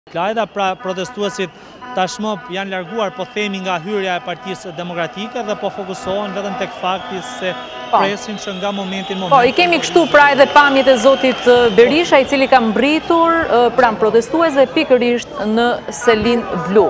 Klajda, pra protestuesit tashmë janë larguar, po themi, nga hyrja e Partisë Demokratike dhe po fokusohen vetëm tek fakti se presin që nga momentin. Po, i kemi kështu pra edhe pamjet e zotit Berisha, i cili ka mbritur pranë protestuesve pikërisht në Selin Blu.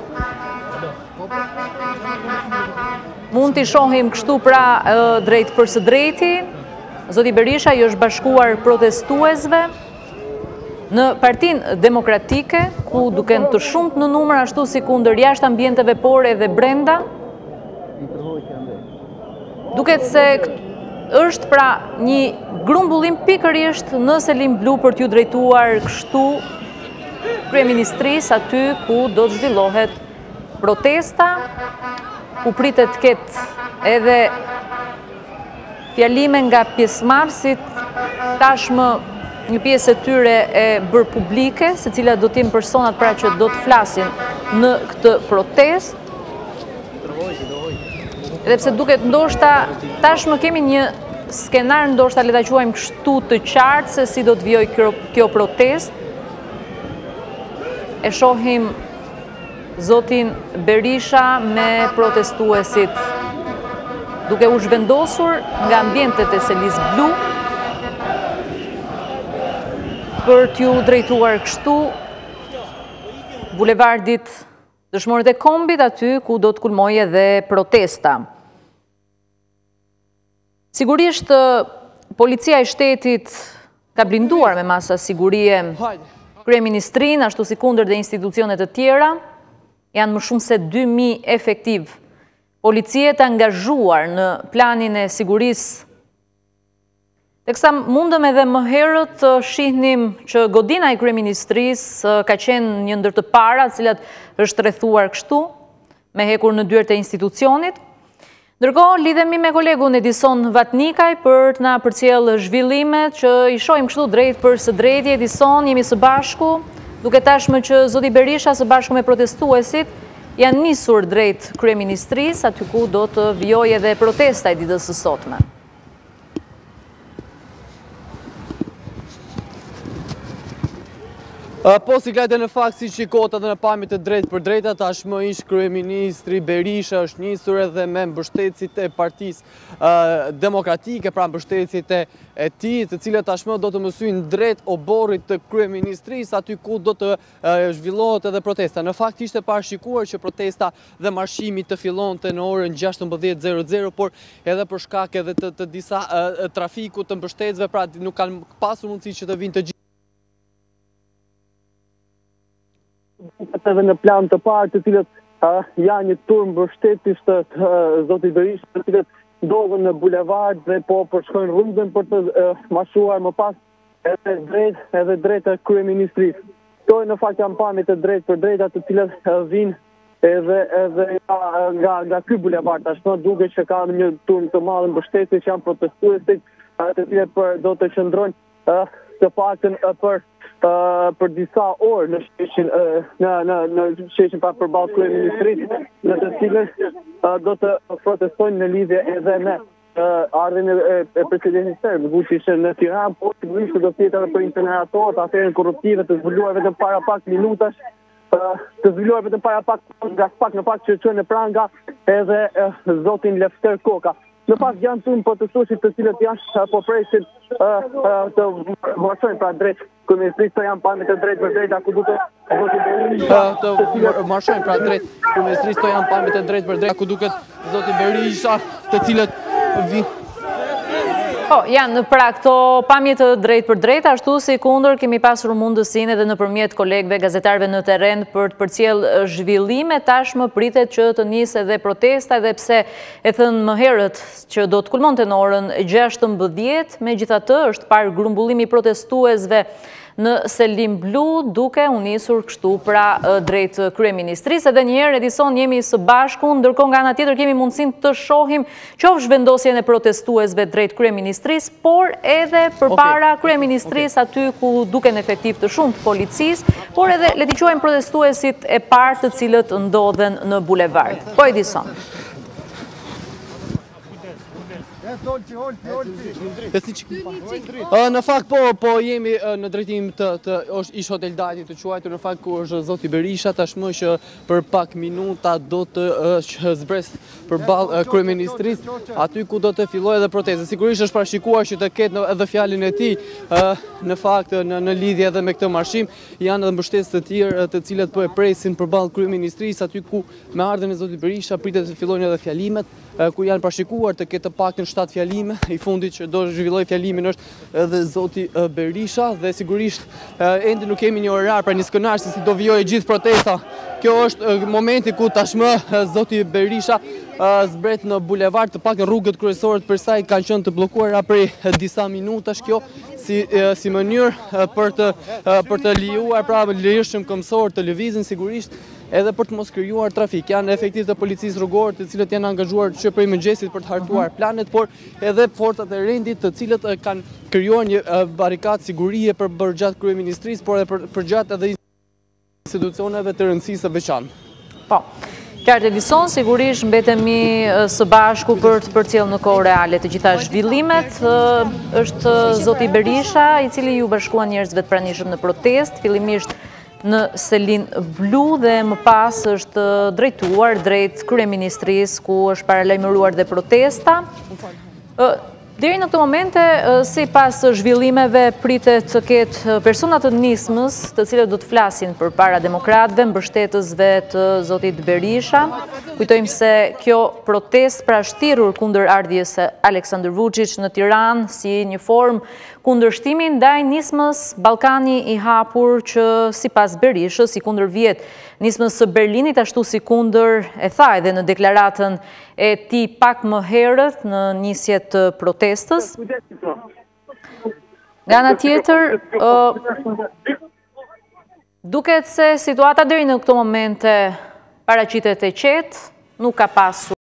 Mund t'i shohim kështu pra drejt për së drejti, zoti Berisha i është bashkuar protestuesve në Partinë Demokratike, ku duken të shumt në numër, ashtu si kundër jashtë ambienteve por edhe brenda. Duket se është pra një grumbullim pikërisht në Selin Blu për t'ju drejtuar kështu kryeministrisë aty ku do të zhvillohet protesta, ku pritet ketë edhe fjalime nga pjesëmarrësit, tashmë një pjesë e tyre e bërë publike, se cilat do t'jenë personat pra që do të flasin në këtë protest. Edhe pse duket ndoshta, tashmë kemi një skenar ndoshta le ta quajmë kështu të qartë se si do të vijojë kjo protest. E shohim zotin Berisha me protestuesit duke u zhvendosur nga ambientet e Selis Blu për t'ju drejtuar kështu bulevardit Dëshmorët e Kombit, aty ku do të kulmojë edhe protesta. Sigurisht, policia e shtetit ka blinduar me masa sigurie kryeministrinë, ashtu si kundër dhe institucionet të tjera. Janë më shumë se 2000 efektiv policie të angazhuar në planin e sigurisë. Teksa mundëm edhe më herët të shihnim që godina e kryeministrisë ka qenë një ndër të para, cilat është rrethuar kështu, me hekur në dyert e institucionit. Ndërkohë, lidhemi me kolegun Edison Vatnikaj për të na përcjell zhvillimet që i shohim kështu drejt për së drejti. Edison, jemi së bashku, duke tashmë që zoti Berisha së bashku me protestuesit janë nisur drejt kryeministrisë, aty ku do të vijojë edhe protesta e ditës së sotme. Po, si klajte në fakt si shikota dhe në pamjet e drejt për drejta, tashmë ish kryeministri Berisha është nisur edhe me mbështetësit e Partisë Demokratike, pra mbështetësit e tij, të cilët tashmë do të mësojnë drejt oborrit të kryeministrisë, aty ku do të zhvillohet edhe protesta. Në fakt ishte parashikuar që protesta dhe marshimi të fillonte në orën 16:00, por edhe për shkak edhe të disa trafiku të mbështetësve, pra nuk kanë pasur mundësi që të vinë të gjithë. Edhe në plan të parë, të cilët janë një turm mbështetësh të zotit Berisha, të cilët ndodhen në bulevard dhe po përshkojnë rrugën për të mashuar më pas edhe drejt e kryeministrisë. Këto në fakt janë pamjet e drejt për drejta, të cilët vinë edhe nga ky bulevard. Tashmë duket që ka një turm të madh mbështetësh që janë protestuesit, të cilët do të qëndrojnë të paktën për disa orë në sheshin pa përballë kryeministrisë, në të cilën do të protestojnë në lidhje edhe me ardhjen e presidentit serb, Vučić në Tiranë, por sigurisht do të jetë edhe për incineratorët, aferën korruptive të zbuluar vetëm para pak minutash, në pak që çon në pranga edhe zotin Lefter Koka. Në fakt janë turm protestuesit të cilët janë po presin të marshojnë pra drejt kryeministrisë, të janë pamjet e drejt për drejta ku duket të marshojnë pra drejt kryeministrisë, të janë pamjet e drejt për drejta ku duket zoti Berisha, të cilët Po, janë pra këto pamjet të drejt për drejt, ashtu si kundër kemi pasur mundësinë edhe nëpërmjet kolegëve gazetarëve në terren për të përcjell zhvillime. Tashmë pritet që të nisë edhe protesta, edhe pse e thënë më herët që do të kulmonte në orën 16:00, megjithatë është parë grumbullimi protestuesve në Selin Blu, duke u nisur kështu pra drejt kryeministrisë. Edhe një herë, Edison, jemi së bashku, ndërkohë nga ana tjetër kemi mundësinë të shohim qoftë zhvendosjen e protestuesve drejt kryeministrisë, por edhe përpara kryeministrisë aty ku duken efektiv të shumtë policisë, por edhe le t'i quajmë protestuesit e parë të cilët ndodhen në bulevard. Po, Edison. Në fakt po jemi në drejtim të ish hotel Dajti të quajtur, në fakt ku është zoti Berisha tashmë që për pak minuta do të zbres përballë kryeministrisë, aty ku do të fillojë edhe protesta. Sigurisht është parashikuar që të ketë edhe fjalën e tij në fakt në lidhje edhe me këtë marshim, janë edhe mbështetës të tjerë të cilët po e presin përballë kryeministrisë, aty ku me ardhen e zotit Berisha pritet të fillojnë edhe fjalimet, ku janë parashikuar të ketë paktën 7 fjalime. I fundit që do zhvilloj fjalimin është edhe zoti Berisha dhe sigurisht ende nuk kemi një orar pra një skenar se si do vijojë gjithë protesta. Kjo është momenti ku tashmë zoti Berisha zbret në bulevard, të paktën rrugët kryesore të Persait kanë qenë të bllokuara prej disa minutash. Kjo si mënyrë për të lejuar pra lirshëm kombësor të lëvizin, sigurisht edhe për të mos krijuar trafik. Janë efektiv të policisë rrugore të cilët janë angazhuar që prej mëngjesit për të hartuar planet, por edhe forcat e rendit të cilët kanë krijuar një barikadë sigurie për gjatë kryeministrisë, por edhe për gjatë edhe institucioneve të rëndësisë së veçantë. Po. Qartë Edison, sigurisht mbetemi së bashku për të përcjellë në kohë reale të gjitha zhvillimet. Është zoti Berisha i cili ju bashkuan njerëzve të pranishëm në protestë, fillimisht në Selin Blu dhe më pas është drejtuar drejt kryeministrisë ku është paralajmëruar dhe protesta. Deri në këtë momente, si pas zhvillimeve, pritet të ketë personat të nismës të cilët do të flasin për para demokratëve, mbështetësve të zotit Berisha. Kujtojmë se kjo protest pra shtirur kundër ardhjes së Aleksandr Vučić në Tiranë si një formë kundërshtimi ndaj nismës Ballkani i hapur që si pas Berishës, si kundër vjet nismës së Berlinit, ashtu si kundër e tha edhe në deklaratën e tij pak më herët në nisje të protestës. Nga ana tjetër, duket se situata deri në këto momente paraqitet e qetë, nuk ka pasur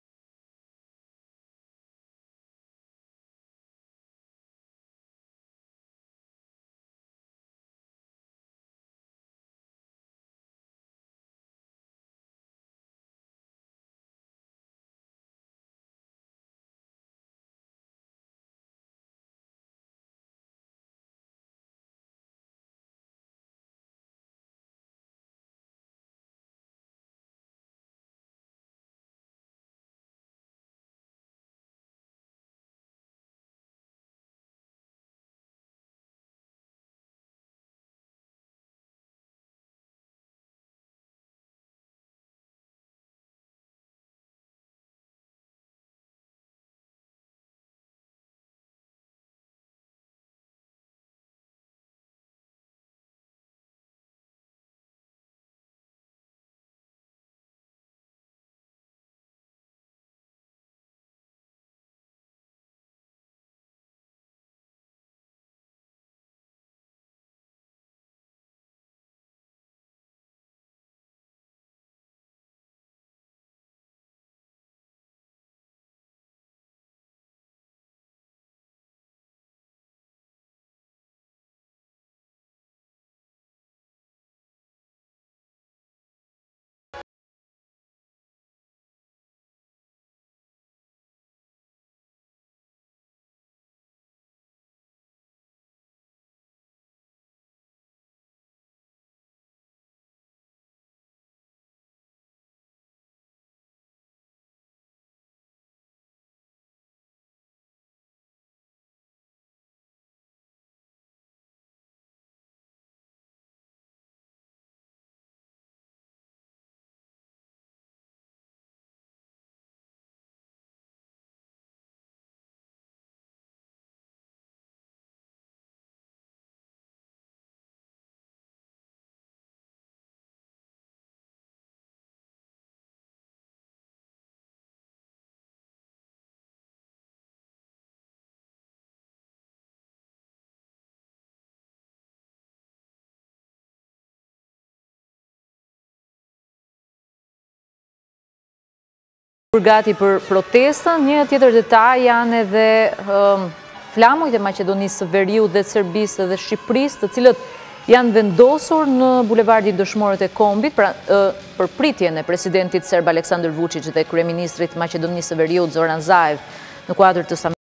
gati për protestën. Një tjetër detaj janë edhe flamujt e Maqedonisë së Veriut dhe Serbisë dhe Shqipërisë, të cilët janë vendosur në bulevardin Dëshmorët e Kombit për pritjen e presidentit serb Aleksandr Vučić dhe kryeministrit Maqedonisë së Veriut Zoran Zaev në kuadër të